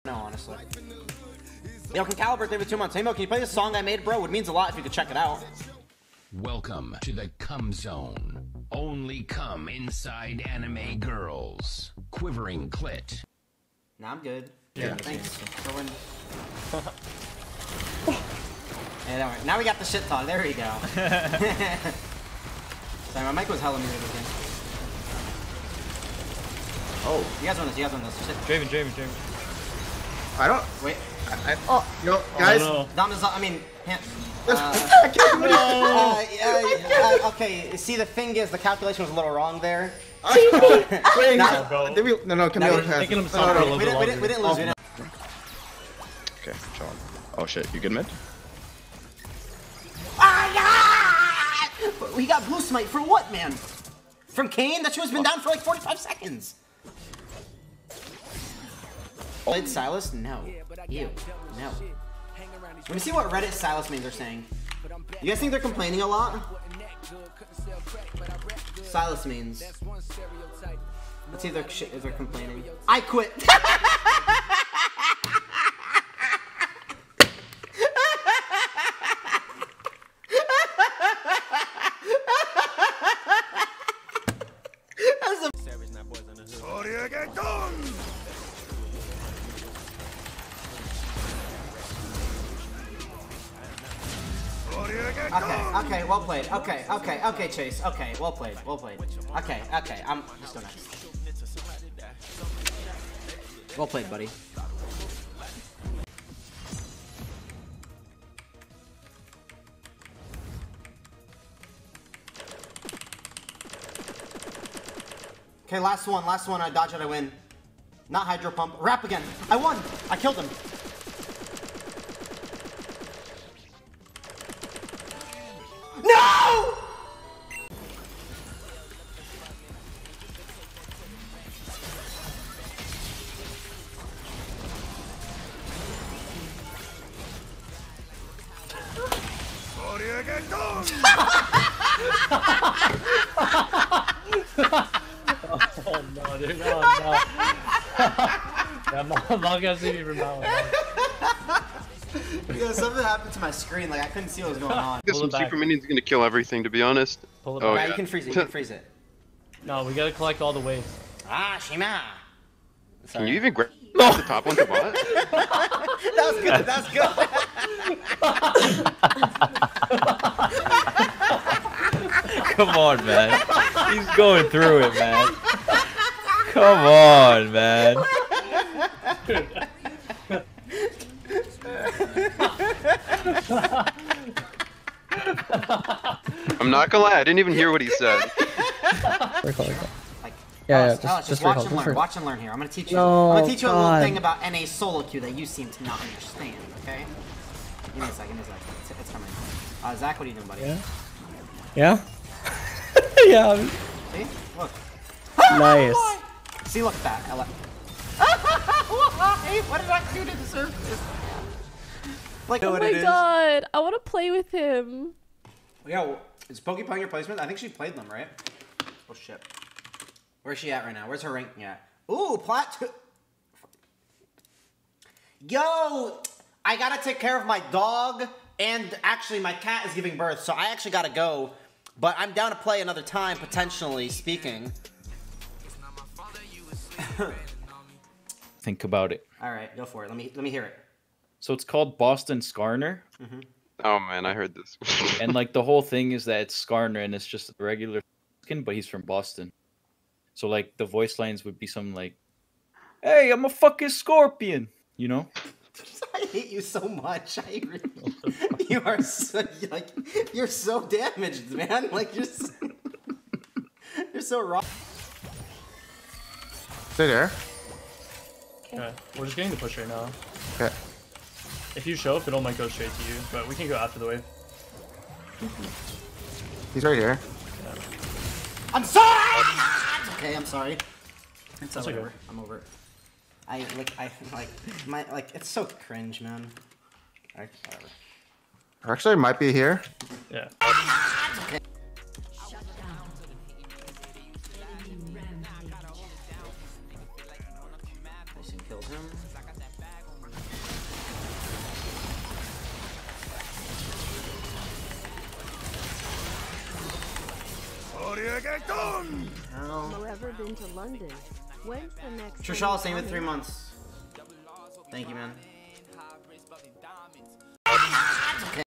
No, honestly. Yo, can Caliber 2 months. Hey Mo, can you play this song I made, bro? It means a lot if you could check it out. Welcome to the Cum Zone. Only cum inside anime girls. Quivering clit. Nah, I'm good. Yeah. Thanks for winning. Hey, don't worry. Now we got the shit talk. There we go. Sorry, my mic was hella muted again. Oh, you guys want this? You guys want this? Shit. Draven. I don't. Wait. Yo, guys. Oh, Dom is. I mean. I can't do it. Okay. See, the thing is, the calculation was a little wrong there. Wait, no. did we? No, Camille has. Making him No, suffer a little We bit longer. didn't lose. We didn't. Okay, Sean. Oh shit, you good mid? We got blue smite for what, man? From Kane? That shit has been down for like 45 seconds. Played Silas? No. Ew. No. Let me see what Reddit Silas memes are saying. You guys think they're complaining a lot? Silas means. Let's see if they're complaining. I quit. Okay, well played. Okay, Chase. Okay, well played. Okay, I'm just go next. Well played, buddy. Okay, last one. I dodge it, I win. Not hydro pump. Wrap again. I won. I killed him. No! Oh no, dude, no. I'm not gonna see you from now on. Yeah, something happened to my screen, like I couldn't see what was going on. This some super minion's gonna kill everything, to be honest. Pull it Oh, back. Yeah, you can freeze it, No, we gotta collect all the waves. Ah, Shima! Can you even grab the top one to bot? That's good. Come on, man. He's going through it, man. Come on, man. I'm not gonna lie, I didn't even hear what he said. Just watch and learn here. I'm gonna teach you. I'm gonna teach you a little thing about NA solo queue that you seem to not understand. Okay? Give me a second. It's coming. Zach, what are you doing, buddy? Yeah? Yeah. See? Look. Nice. See, look at that. Why? What did I do to deserve this? Like, Oh my god, I want to play with him. Yeah, is Pokey playing your placement? I think she played them, right? Oh shit. Where's she at right now? Where's her ranking at? Ooh, plat. Yo, I gotta take care of my dog, and actually my cat is giving birth, so I actually gotta go. But I'm down to play another time, potentially speaking. Think about it. All right, go for it. Let me hear it. So it's called Boston Skarner, Oh man, I heard this. and like the whole thing is that it's Skarner and it's just a regular skin, but he's from Boston. So like the voice lines would be something like, "Hey, I'm a fucking scorpion," you know? I hate you so much. You are so like you're so damaged, man. Like you're so wrong. Stay there. Okay, we're just getting the push right now. Okay. If you show, if it all might go straight to you, but we can go after the wave. He's right here. I'm sorry. Okay, I'm sorry. It's okay. over. I'm over it. It's so cringe, man. Alright, whatever. Actually, it might be here. Yeah. Okay. Kills him. Ever been to London? When's the next? Trishal, same with 3 months. Thank you, man.